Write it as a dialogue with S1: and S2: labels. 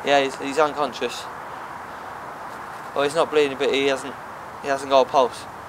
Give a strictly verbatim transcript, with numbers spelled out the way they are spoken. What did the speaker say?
S1: Yeah, he's, he's unconscious. Well, he's not bleeding, but he hasn't he hasn't got a pulse.